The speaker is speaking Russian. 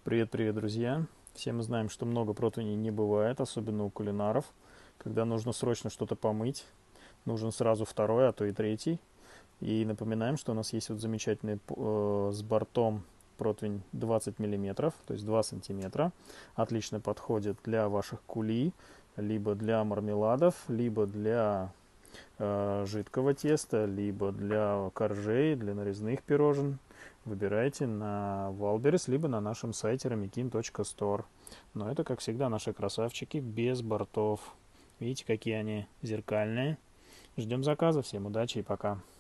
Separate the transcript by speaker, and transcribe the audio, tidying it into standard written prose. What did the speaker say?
Speaker 1: Привет-привет, друзья! Все мы знаем, что много противней не бывает, особенно у кулинаров. Когда нужно срочно что-то помыть, нужен сразу второй, а то и третий. И напоминаем, что у нас есть вот замечательный с бортом противень 20 миллиметров, то есть 2 сантиметра. Отлично подходит для ваших кули, либо для мармеладов, либо для жидкого теста, либо для коржей, для нарезных пирожен. Выбирайте на Wildberries, либо на нашем сайте ramekin.store. Но это, как всегда, наши красавчики без бортов. Видите, какие они зеркальные. Ждем заказа. Всем удачи и пока.